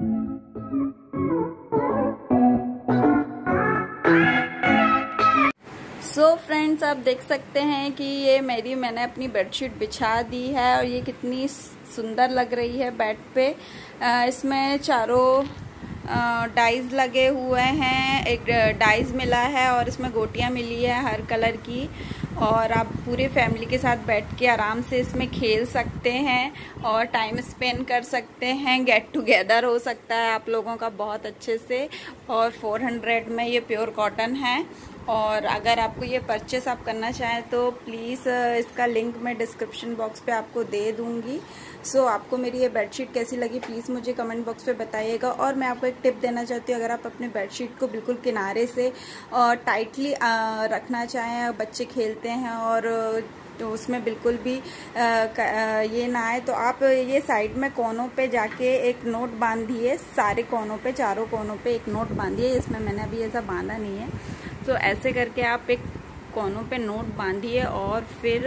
So friends, आप देख सकते हैं कि ये मैंने अपनी बेडशीट बिछा दी है और ये कितनी सुंदर लग रही है बेड पे। इसमें चारों डाइज लगे हुए हैं, एक डाइज मिला है और इसमें गोटियां मिली है हर कलर की। और आप पूरे फैमिली के साथ बैठ के आराम से इसमें खेल सकते हैं और टाइम स्पेंड कर सकते हैं, गेट टुगेदर हो सकता है आप लोगों का बहुत अच्छे से। और 400 में ये प्योर कॉटन है। और अगर आपको ये परचेस आप करना चाहें तो प्लीज़ इसका लिंक मैं डिस्क्रिप्शन बॉक्स पे आपको दे दूँगी। सो आपको मेरी ये बेडशीट कैसी लगी प्लीज़ मुझे कमेंट बॉक्स पे बताइएगा। और मैं आपको एक टिप देना चाहती हूँ, अगर आप अपने बेडशीट को बिल्कुल किनारे से टाइटली रखना चाहें, बच्चे खेलते हैं और तो उसमें बिल्कुल भी ये ना आए, तो आप ये साइड में कोनों पे जाके एक नोट बांधिए, सारे कोनों पे, चारों कोनों पे एक नोट बांधिए। इसमें मैंने अभी ऐसा बांधा नहीं है, तो ऐसे करके आप एक कोनों पे नोट बांधिए और फिर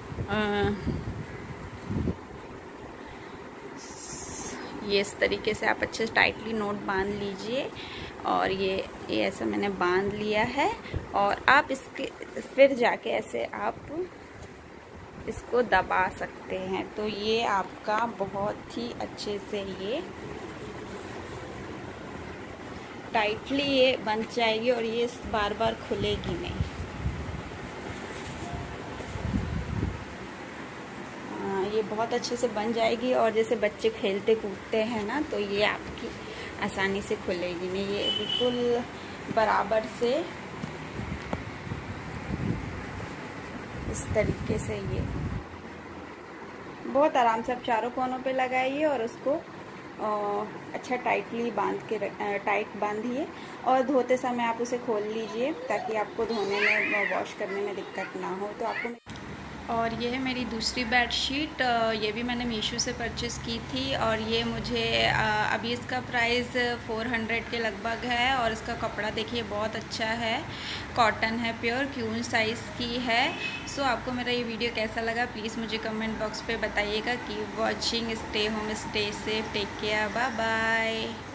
ये इस तरीके से आप अच्छे से टाइटली नोट बांध लीजिए। और ये ऐसा मैंने बांध लिया है। और आप इसके फिर जाके ऐसे आप इसको दबा सकते हैं, तो ये आपका बहुत ही अच्छे से ये टाइटली ये बंध जाएगी और ये बार बार खुलेगी नहीं। ये बहुत अच्छे से बन जाएगी और जैसे बच्चे खेलते कूदते हैं ना, तो ये आपकी आसानी से खुलेगी नहीं। ये बिल्कुल बराबर से इस तरीके से ये बहुत आराम से आप चारों कोनों पे लगाइए और उसको अच्छा टाइटली टाइट बांधिए। और धोते समय आप उसे खोल लीजिए ताकि आपको धोने में, वॉश करने में दिक्कत ना हो। तो आपको और ये है मेरी दूसरी बेडशीट, ये भी मैंने मीशो से परचेज़ की थी और ये मुझे अभी इसका प्राइस 400 के लगभग है। और इसका कपड़ा देखिए बहुत अच्छा है, कॉटन है, प्योर क्यून साइज़ की है। सो आपको मेरा ये वीडियो कैसा लगा प्लीज़ मुझे कमेंट बॉक्स पे बताइएगा। Keep watching, stay home, stay safe, take care, bye bye.